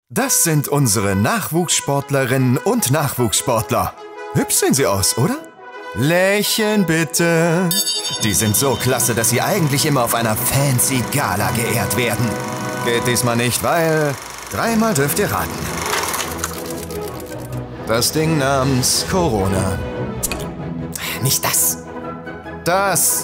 Das sind unsere Nachwuchssportlerinnen und Nachwuchssportler. Hübsch sehen sie aus, oder? Lächeln bitte. Die sind so klasse, dass sie eigentlich immer auf einer fancy Gala geehrt werden. Geht diesmal nicht, weil... Dreimal dürft ihr raten. Das Ding namens Corona. Nicht das. Das.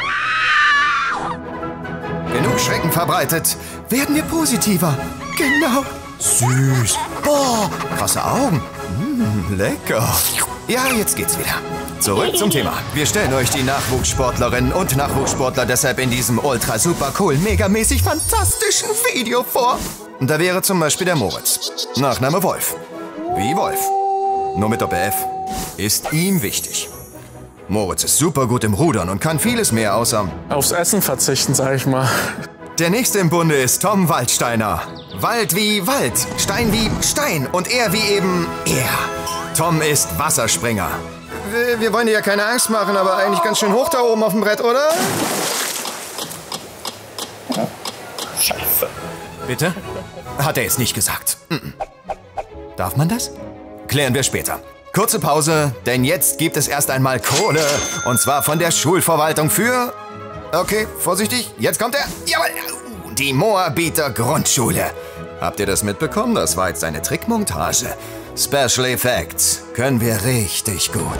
Genug Schrecken verbreitet, werden wir positiver. Genau. Süß. Boah, krasse Augen. Lecker. Ja, jetzt geht's wieder. Zurück zum Thema. Wir stellen euch die Nachwuchssportlerinnen und Nachwuchssportler deshalb in diesem ultra super cool, megamäßig fantastischen Video vor. Da wäre zum Beispiel der Moritz. Nachname Wolf. Wie Wolf. Nur mit Doppel-F. Ist ihm wichtig. Moritz ist super gut im Rudern und kann vieles mehr außer... Aufs Essen verzichten, sag ich mal. Der nächste im Bunde ist Tom Waldsteiner. Wald wie Wald, Stein wie Stein und er wie eben er. Tom ist Wasserspringer. Wir wollen dir ja keine Angst machen, aber eigentlich ganz schön hoch da oben auf dem Brett, oder? Scheiße. Bitte? Hat er jetzt nicht gesagt. Darf man das? Klären wir später. Kurze Pause, denn jetzt gibt es erst einmal Kohle. Und zwar von der Schulverwaltung für... Okay, vorsichtig, jetzt kommt er. Jawohl, die Moabiter Grundschule. Habt ihr das mitbekommen? Das war jetzt eine Trickmontage. Special Effects können wir richtig gut.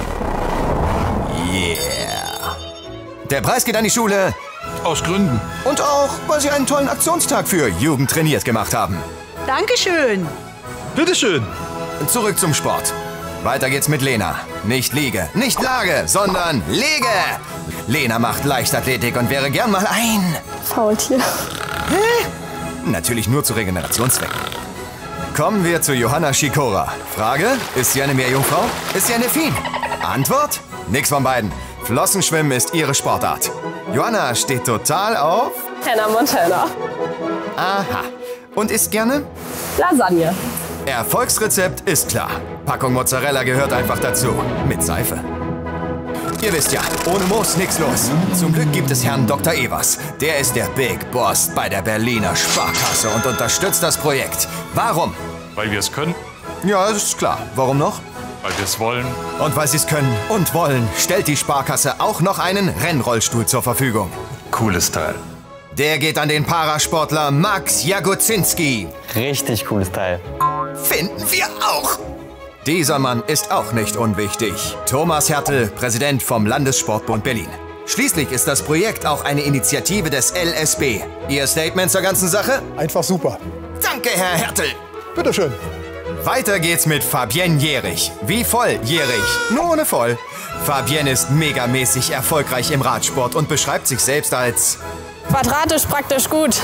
Yeah. Der Preis geht an die Schule. Aus Gründen. Und auch, weil sie einen tollen Aktionstag für Jugend trainiert gemacht haben. Dankeschön. Bitteschön. Zurück zum Sport. Weiter geht's mit Lena. Nicht Liege, nicht Lage, sondern Lege. Lena macht Leichtathletik und wäre gern mal ein... Faultier. Hä? Natürlich nur zu Regenerationszwecken. Kommen wir zu Johanna Schikora. Frage, ist sie eine Meerjungfrau? Ist sie eine Delfin? Antwort? Nix von beiden. Flossenschwimmen ist ihre Sportart. Johanna steht total auf... Hannah Montana. Aha. Und isst gerne? Lasagne. Erfolgsrezept ist klar. Packung Mozzarella gehört einfach dazu. Mit Seife. Ihr wisst ja, ohne Moos nix los. Zum Glück gibt es Herrn Dr. Evers. Der ist der Big Boss bei der Berliner Sparkasse und unterstützt das Projekt. Warum? Weil wir es können, Ja, das ist klar. Warum noch? weil wir es wollen. Und weil sie es können und wollen, stellt die Sparkasse auch noch einen Rennrollstuhl zur Verfügung. Cooles Teil. Der geht an den Parasportler Max Jagodzinski. Richtig cooles Teil. Finden wir auch. Dieser Mann ist auch nicht unwichtig. Thomas Hertel, Präsident vom Landessportbund Berlin. Schließlich ist das Projekt auch eine Initiative des LSB. Ihr Statement zur ganzen Sache? Einfach super. Danke, Herr Hertel. Bitteschön. Weiter geht's mit Fabienne Jährig. Wie volljährig, nur ohne voll. Fabienne ist megamäßig erfolgreich im Radsport und beschreibt sich selbst als... Quadratisch praktisch gut.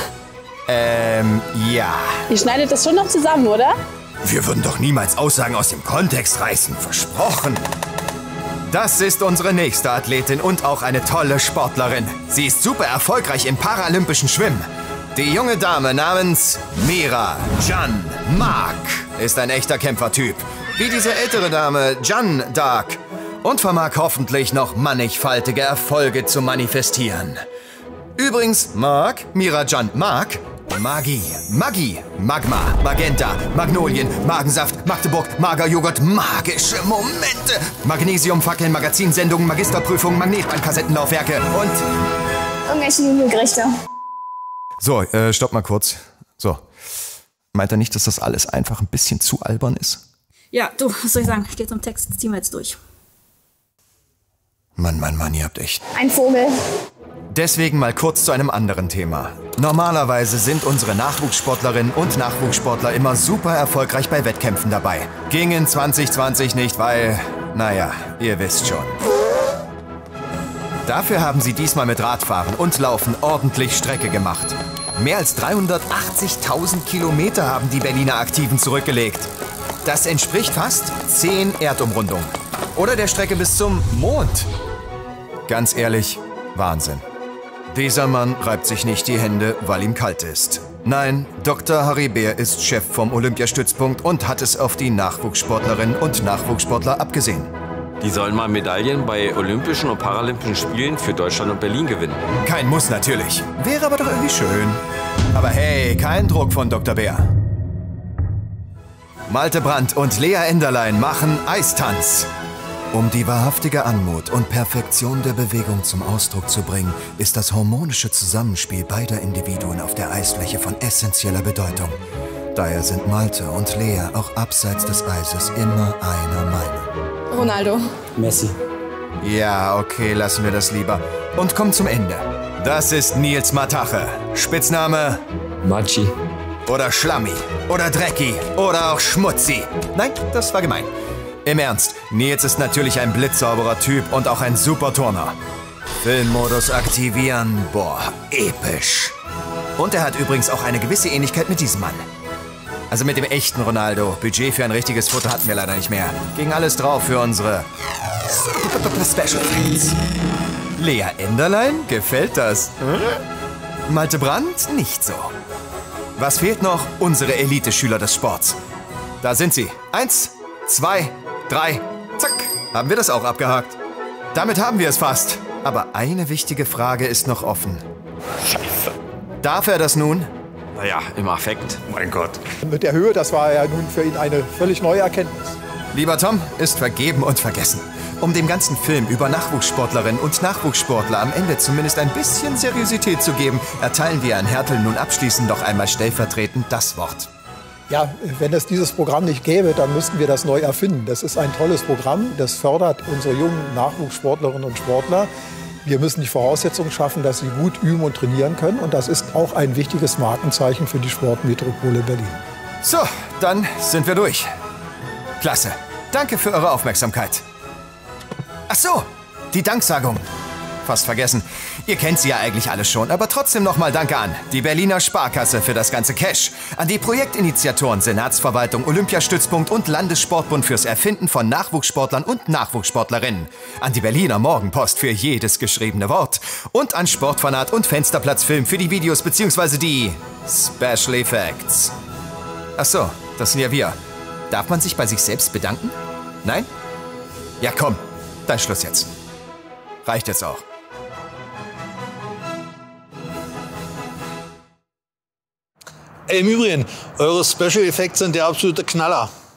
Ja. Ihr schneidet das schon noch zusammen, oder? Wir würden doch niemals Aussagen aus dem Kontext reißen, versprochen. Das ist unsere nächste Athletin und auch eine tolle Sportlerin. Sie ist super erfolgreich im paralympischen Schwimmen. Die junge Dame namens Mira Jeanne Mark ist ein echter Kämpfertyp. Wie diese ältere Dame Jeanne d'Arc. Und vermag hoffentlich noch mannigfaltige Erfolge zu manifestieren. Übrigens, Mira Jeanne Mark, Magie, Magma, Magenta, Magnolien, Magensaft, Magdeburg, Magerjoghurt, magische Momente, Magnesiumfackeln, Magazinsendungen, Magisterprüfungen, Magnetbandkassettenlaufwerke und... Irgendwelche Nudelgerichte. So, stopp mal kurz. So, meint er nicht, dass das alles einfach ein bisschen zu albern ist? Ja, du, was soll ich sagen? Steht zum Text, ziehen wir jetzt durch. Mann, ihr habt echt... Ein Vogel. Deswegen mal kurz zu einem anderen Thema. Normalerweise sind unsere Nachwuchssportlerinnen und Nachwuchssportler immer super erfolgreich bei Wettkämpfen dabei. Ging in 2020 nicht, weil... Naja, ihr wisst schon. Dafür haben sie diesmal mit Radfahren und Laufen ordentlich Strecke gemacht. Mehr als 380.000 Kilometer haben die Berliner Aktiven zurückgelegt. Das entspricht fast 10 Erdumrundungen. Oder der Strecke bis zum Mond. Ganz ehrlich, Wahnsinn. Dieser Mann reibt sich nicht die Hände, weil ihm kalt ist. Nein, Dr. Harry Beer ist Chef vom Olympiastützpunkt und hat es auf die Nachwuchssportlerinnen und Nachwuchssportler abgesehen. Die sollen mal Medaillen bei Olympischen und Paralympischen Spielen für Deutschland und Berlin gewinnen. Kein Muss natürlich. Wäre aber doch irgendwie schön. Aber hey, kein Druck von Dr. Beer. Malte Brandt und Lea Enderlein machen Eistanz. Um die wahrhaftige Anmut und Perfektion der Bewegung zum Ausdruck zu bringen, ist das harmonische Zusammenspiel beider Individuen auf der Eisfläche von essentieller Bedeutung. Daher sind Malte und Lea auch abseits des Eises immer einer Meinung. Ronaldo. Messi. Ja, okay, lassen wir das lieber. Und kommen zum Ende. Das ist Nils Matache. Spitzname? Matschi. Oder Schlammi. Oder Drecki. Oder auch Schmutzi. Nein, das war gemein. Im Ernst, Nils ist natürlich ein blitzsauberer Typ und auch ein super Turner. Filmmodus aktivieren, boah, episch. Und er hat übrigens auch eine gewisse Ähnlichkeit mit diesem Mann. Also mit dem echten Ronaldo. Budget für ein richtiges Foto hatten wir leider nicht mehr. Ging alles drauf für unsere Special Effects. Lea Enderlein, gefällt das? Malte Brandt, nicht so. Was fehlt noch? Unsere Elite-Schüler des Sports. Da sind sie. 1, 2, 3, zack. Haben wir das auch abgehakt. Damit haben wir es fast. Aber eine wichtige Frage ist noch offen. Scheiße. Darf er das nun? Naja, im Affekt. Mein Gott. Mit der Höhe, das war ja nun für ihn eine völlig neue Erkenntnis. Lieber Tom, ist vergeben und vergessen. Um dem ganzen Film über Nachwuchssportlerinnen und Nachwuchssportler am Ende zumindest ein bisschen Seriosität zu geben, erteilen wir an Hertel nun abschließend noch einmal stellvertretend das Wort. Ja, wenn es dieses Programm nicht gäbe, dann müssten wir das neu erfinden. Das ist ein tolles Programm, das fördert unsere jungen Nachwuchssportlerinnen und Sportler. Wir müssen die Voraussetzungen schaffen, dass sie gut üben und trainieren können. Und das ist auch ein wichtiges Markenzeichen für die Sportmetropole Berlin. So, dann sind wir durch. Klasse. Danke für eure Aufmerksamkeit. Ach so, die Danksagung. Fast vergessen. Ihr kennt sie ja eigentlich alle schon, aber trotzdem nochmal Danke an die Berliner Sparkasse für das ganze Cash, an die Projektinitiatoren Senatsverwaltung, Olympiastützpunkt und Landessportbund fürs Erfinden von Nachwuchssportlern und Nachwuchssportlerinnen, an die Berliner Morgenpost für jedes geschriebene Wort und an Sportfanat und Fensterplatzfilm für die Videos bzw. die Special Effects. Ach so, das sind ja wir. Darf man sich bei sich selbst bedanken? Nein? Ja komm, dann Schluss jetzt. Reicht jetzt auch. Ey, im Übrigen, eure Special Effects sind der absolute Knaller.